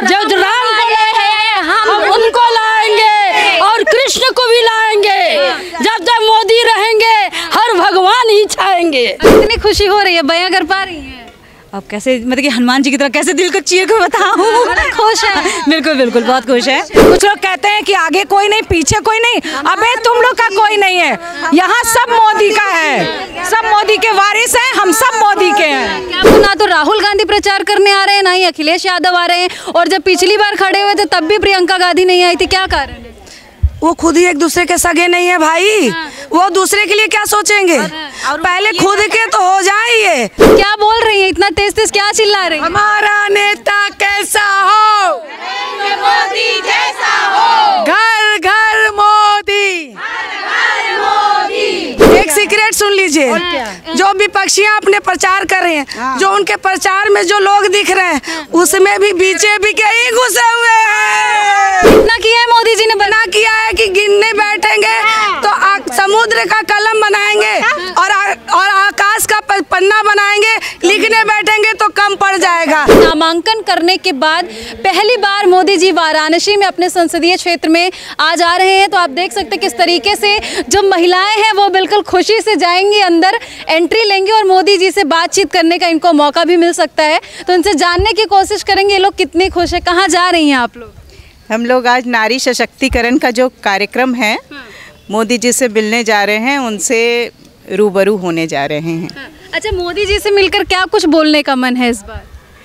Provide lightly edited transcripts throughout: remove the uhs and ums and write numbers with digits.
जब राम को लाए हम उनको लाएंगे और कृष्ण को भी लाएंगे। जब तक मोदी रहेंगे हर भगवान ही छाएंगे। कितनी खुशी हो रही है, बयां कर पा रही हैं? अब कैसे, मतलब कि हनुमान जी की तरह कैसे दिल को चीर को बताऊं। खुश है? बिल्कुल बिल्कुल बहुत खुश है। कुछ लोग कहते हैं कि आगे कोई नहीं पीछे कोई नहीं, अबे तुम लोग का कोई नहीं है, यहाँ सब मोदी का है, सब मोदी के वारिस हैं, हम सब मोदी के हैं। क्या वो ना तो राहुल गांधी प्रचार करने आ रहे हैं, ना ही अखिलेश यादव आ रहे हैं, और जब पिछली बार खड़े हुए थे तब भी प्रियंका गांधी नहीं आई थी, क्या कारण है? वो खुद ही एक दूसरे के सगे नहीं है भाई, वो दूसरे के लिए क्या सोचेंगे, पहले खुद के तो हो जाइए। क्या बोल रही है, इतना तेज तेज क्या चिल्ला रही है? हमारा नेता कैसा हो, मोदी जैसा हो, घर घर मोदी, एक सीक्रेट सुन लीजिए, जो विपक्षियां अपने प्रचार कर रहे हैं, जो उनके प्रचार में जो लोग दिख रहे हैं उसमें भी बीजेपी के ही घुसे हुए हैं। इतना किया है मोदी जी ने, बना किया है कि गिनने बैठेंगे तो समुद्र का कलम बनाएंगे और आकाश का पन्ना बनाएंगे, लिखने बैठेंगे तो कम पड़ जाएगा। नामांकन करने के बाद पहली बार मोदी जी वाराणसी में अपने संसदीय क्षेत्र में आज आ रहे हैं, तो आप देख सकते हैं किस तरीके से जो महिलाएं हैं वो बिल्कुल खुशी से जाएंगी अंदर, एंट्री लेंगे और मोदी जी से बातचीत करने का इनको मौका भी मिल सकता है। तो इनसे जानने की कोशिश करेंगे ये लोग कितने खुश है। कहाँ जा रही हैं आप लोग? हम लोग आज नारी सशक्तिकरण का जो कार्यक्रम है, मोदी जी से मिलने जा रहे हैं, उनसे रूबरू होने जा रहे हैं। अच्छा, मोदी जी से मिलकर क्या कुछ बोलने का मन है इस बार?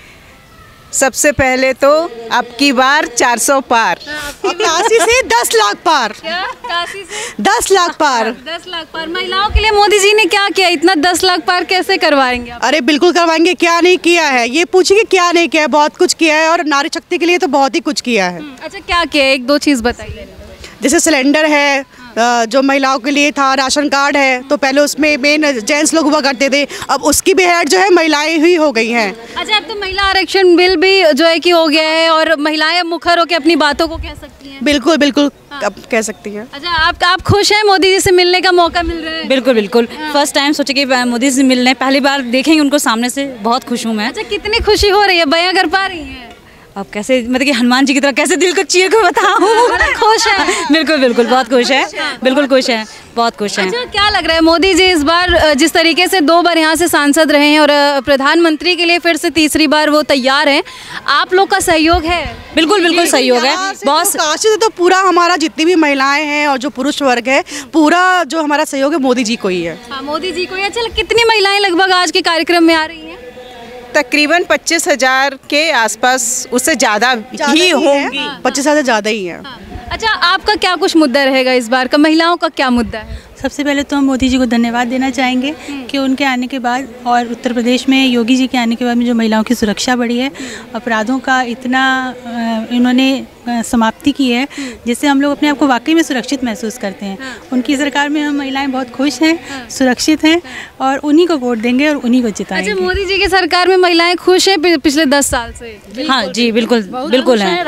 सबसे पहले तो अब की बार 400 पार, काशी से 10 लाख पार। क्या? काशी से 10 लाख पार। 10 लाख पार। महिलाओं के लिए मोदी जी ने क्या किया, इतना 10 लाख पार कैसे करवाएंगे आप? अरे बिल्कुल करवाएंगे, क्या नहीं किया है, ये पूछिए क्या नहीं किया है, बहुत कुछ किया है, और नारी शक्ति के लिए तो बहुत ही कुछ किया है। अच्छा, क्या किया, एक दो चीज़ बताइए। जैसे सिलेंडर है, जो महिलाओं के लिए था, राशन कार्ड है, तो पहले उसमें मेन जेंट्स लोग हुआ करते थे, अब उसकी भी हेड जो है महिलाएं ही हो गई हैं। अच्छा, अब तो महिला आरक्षण बिल भी जो है कि हो गया है और महिलाएं मुखर होकर अपनी बातों को कह सकती हैं। बिल्कुल बिल्कुल अब कह सकती हैं। अच्छा, आप खुश हैं मोदी जी से मिलने का मौका मिल रहा है? बिल्कुल बिल्कुल, फर्स्ट टाइम सोचे कि मोदी से मिलने, पहली बार देखेंगे उनको सामने से, बहुत खुश हूँ मैं। अच्छा, कितनी खुशी हो रही है, बयां कर पा रही हैं? अब कैसे, मतलब कि हनुमान जी की तरह कैसे दिल को चीर को बताऊं। खुश है? बिल्कुल बिल्कुल बहुत खुश है, बिल्कुल खुश है, बहुत खुश है। अच्छा, क्या लग रहा है मोदी जी इस बार जिस तरीके से 2 बार यहाँ से सांसद रहे हैं और प्रधानमंत्री के लिए फिर से तीसरी बार वो तैयार हैं, आप लोग का सहयोग है? बिल्कुल बिल्कुल सहयोग है, बहुत। काशी से तो पूरा हमारा जितनी भी महिलाएं हैं और जो पुरुष वर्ग है, पूरा जो हमारा सहयोग है मोदी जी को ही है। हाँ, मोदी जी को ही। अच्छा, कितनी महिलाएं लगभग आज के कार्यक्रम में आ रही हैं? तकरीबन 25,000 के आसपास, उससे ज़्यादा ही होंगी। 25,000 ज़्यादा ही है। अच्छा, आपका क्या कुछ मुद्दा रहेगा इस बार का, महिलाओं का क्या मुद्दा है? सबसे पहले तो हम मोदी जी को धन्यवाद देना चाहेंगे कि उनके आने के बाद और उत्तर प्रदेश में योगी जी के आने के बाद में जो महिलाओं की सुरक्षा बढ़ी है, अपराधों का इतना इन्होंने समाप्ति की है, जिससे हम लोग अपने आप को वाकई में सुरक्षित महसूस करते हैं। उनकी सरकार में हम महिलाएं बहुत खुश हैं, सुरक्षित हैं, और उन्हीं को वोट देंगे और उन्हीं को जिताएंगे। अच्छा, मोदी जी की सरकार में महिलाएं खुश हैं पिछले 10 साल से? हाँ जी, बिल्कुल बिल्कुल है।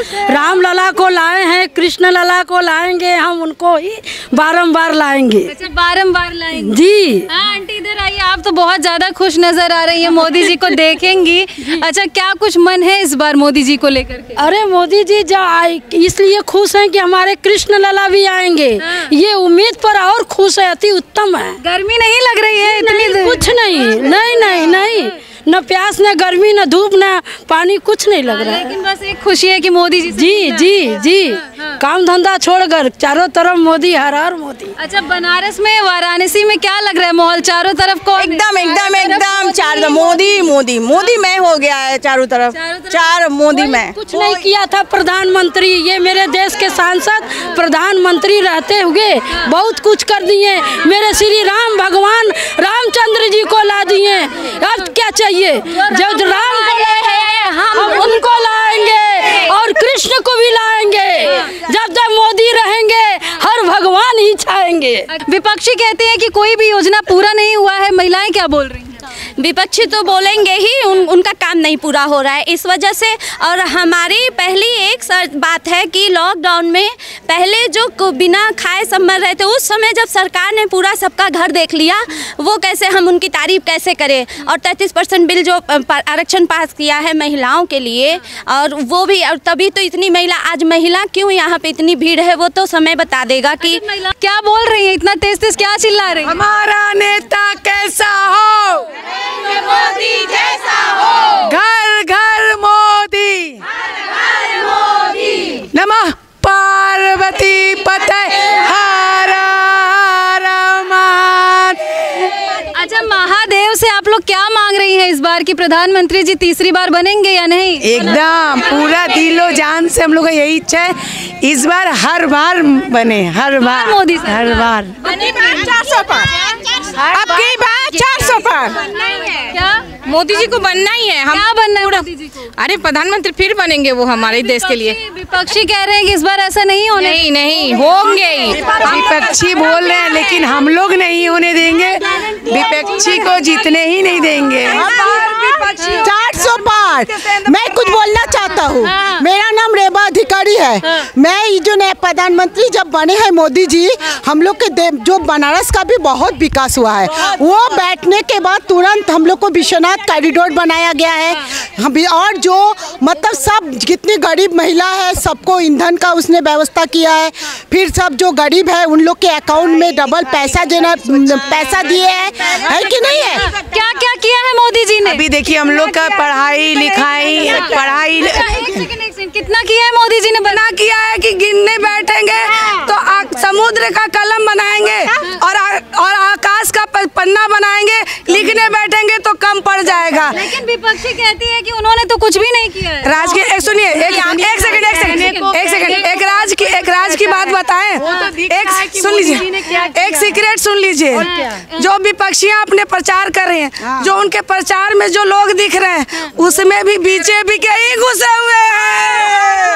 राम लला को लाए हैं, कृष्ण लला को लाएंगे, हम उनको ही बारंबार लाएंगे। अच्छा, बारंबार लाएंगे जी। हाँ आंटी, इधर आइए, आप तो बहुत ज्यादा खुश नजर आ रही है, मोदी जी को देखेंगी। अच्छा, क्या कुछ मन है इस बार मोदी जी को लेकर के? अरे मोदी जी जो आए इसलिए खुश हैं कि हमारे कृष्ण लला भी आएंगे, ये उम्मीद पर और खुश है, अति उत्तम है। गर्मी नहीं लग रही है इतनी? कुछ नहीं, नहीं नहीं नहीं, न प्यास न गर्मी न धूप न पानी, कुछ नहीं लग रहा है। लेकिन बस एक खुशी है कि मोदी जी से जी जी जी, काम धंधा छोड़कर चारों तरफ मोदी, हर हर मोदी। अच्छा, बनारस में, वाराणसी में क्या लग रहा है माहौल, चारों तरफ कौन? एकदम एकदम एकदम चार मोदी मोदी मोदी मैं हो गया है, चारों तरफ चार मोदी मैं। कुछ नहीं किया था प्रधानमंत्री, ये मेरे देश के सांसद प्रधानमंत्री रहते हुए बहुत कुछ कर दिए, मेरे श्री राम भगवान रामचंद्र जी को ला दिए, अब क्या चाहिए। जब राम को लाए हम उनको लाएंगे और कृष्ण को भी लाएंगे। जब तक मोदी रहेंगे हर भगवान ही छाएंगे। विपक्षी कहते हैं कि कोई भी योजना पूरा नहीं हुआ है, महिलाएं क्या बोल रही हैं? विपक्षी तो बोलेंगे ही, उनका काम नहीं पूरा हो रहा है इस वजह से। और हमारी पहली एक बात है कि लॉकडाउन में पहले जो बिना खाए सब मर रहे थे, उस समय जब सरकार ने पूरा सबका घर देख लिया, वो कैसे हम उनकी तारीफ कैसे करें। और 33% बिल जो आरक्षण पास किया है महिलाओं के लिए, और वो भी, और तभी तो इतनी महिला, आज महिला क्यों यहाँ पे इतनी भीड़ है वो तो समय बता देगा कि क्या बोल रही है, इतना तेज तेज क्या चिल्ला रही है? हमारा नेता कैसा हो, मोदी जैसा हो, घर घर मोदी, हर मोदी। नमः पार्वती पते हर हर महादेव। अच्छा, महादेव से आप लोग क्या मांग रही हैं इस बार की प्रधानमंत्री जी तीसरी बार बनेंगे या नहीं? एकदम पूरा दिलो जान से हम लोग का यही इच्छा है, इस बार हर बार बने, हर बार मोदी से हर बार 400 पार, अब की बात 400 पार। क्या मोदी जी को बनना ही है। हम क्या बनना है मोदी जी को? अरे प्रधानमंत्री फिर बनेंगे वो हमारे देश के लिए। विपक्षी कह रहे हैं कि इस बार ऐसा नहीं होने। नहीं नहीं होंगे ही। विपक्षी बोल रहे हैं लेकिन हम लोग नहीं होने देंगे, विपक्षी को जीतने ही नहीं देंगे। 400 पार। मैं कुछ बोलना चाहता हूँ। मेरा नाम रेबा अधिकारी है। मैं जो नए प्रधानमंत्री जब बने हैं मोदी जी, हम लोग के जो बनारस का भी बहुत विकास हुआ है। वो बैठने के बाद तुरंत हम लोग को विश्वनाथ कॉरिडोर बनाया गया है। और जो मतलब सब जितनी गरीब महिला है सबको ईंधन का उसने व्यवस्था किया है। फिर सब जो गरीब है उन लोग के अकाउंट में डबल पैसा देना, पैसा दिए है कि नहीं है? क्या क्या किया है मोदी जी ने? अभी देखिए हम लोग का पढ़ाई लिखाई कितना किया है मोदी जी ने? बना किया है कि गिनने बैठेंगे तो समुद्र का कलम बनाएंगे और आकाश का पन्ना बनाएंगे, लिखने बैठेंगे तो कम पड़ जाएगा। लेकिन विपक्षी कहती है कि उन्होंने तो कुछ भी नहीं किया है। राज की सुनिए, एक सेकंड, एक राज की बात बताएं। एक सुन लीजिए, एक सीक्रेट सुन लीजिए। जो विपक्षियां अपने प्रचार कर रहे हैं, जो उनके प्रचार में जो लोग दिख रहे हैं, उसमें भी बीजेपी के ही घुसे हुए हैं।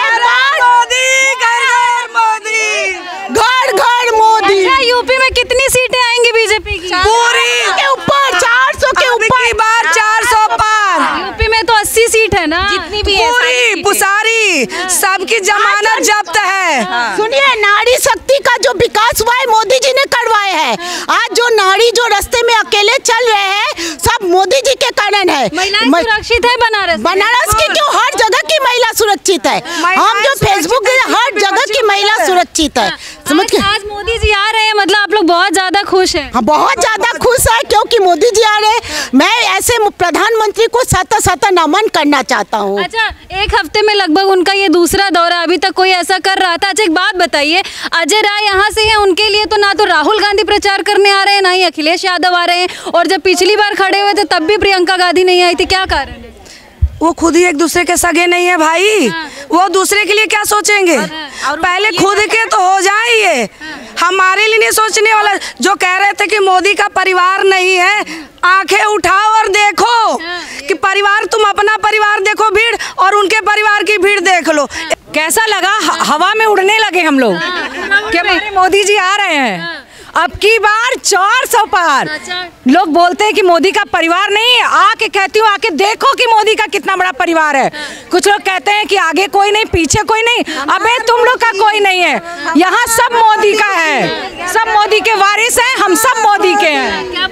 घर घर मोदी। अच्छा, यूपी में कितनी सीटें आएंगी बीजेपी की? पूरी के ऊपर 400 के ऊपर, बार 400 पार। यूपी में तो 80 सीट है ना, जितनी भी पूरी पुसारी सबकी जमानत जब्त है। सुनिए, नारी शक्ति का जो विकास हुआ है मोदी जी ने करवाया है। आज जो नारी जो रास्ते में अकेले चल रहे हैं सब मोदी जी के कारण है। महिलाएं सुरक्षित है बनारस की क्यों? हर जगह की महिला सुरक्षित है। हम जो फेसबुक हर जगह की महिला सुरक्षित है। समझ के आज मोदी जी आ रहे हैं, मतलब आप लोग बहुत ज्यादा खुश हैं? हाँ, बहुत ज्यादा खुश है क्योंकि मोदी जी आ रहे हैं। मैं ऐसे प्रधानमंत्री को सत नमन करना चाहता हूँ। अच्छा, एक हफ्ते में लगभग उनका ये दूसरा दौरा, अभी तक कोई ऐसा कर रहा था? अच्छा, एक बात बताइए, अजय राय यहाँ से हैं, उनके लिए तो ना तो राहुल गांधी प्रचार करने आ रहे हैं, ना ही अखिलेश यादव आ रहे हैं। और जब पिछली बार खड़े हुए थे तब भी प्रियंका गांधी नहीं आई थी, क्या कारण है? वो खुद ही एक दूसरे के सगे नहीं है भाई। वो दूसरे के लिए क्या सोचेंगे? पहले खुद के तो हो जाइए। हमारे लिए नहीं सोचने वाला। जो कह रहे थे कि मोदी का परिवार नहीं है, आंखें उठाओ और देखो कि परिवार, तुम अपना परिवार देखो भीड़, और उनके परिवार की भीड़ देख लो। कैसा लगा? हवा में उड़ने लगे हम लोग कि हमारे मोदी जी आ रहे हैं। अब की बार 400 पार। लोग बोलते हैं कि मोदी का परिवार नहीं है, आके कहती हूँ, आके देखो कि मोदी का कितना बड़ा परिवार है। कुछ लोग कहते हैं कि आगे कोई नहीं, पीछे कोई नहीं। अबे तुम लोग का कोई नहीं है, यहाँ सब मोदी का है, सब मोदी के वारिस हैं, हम सब मोदी के हैं।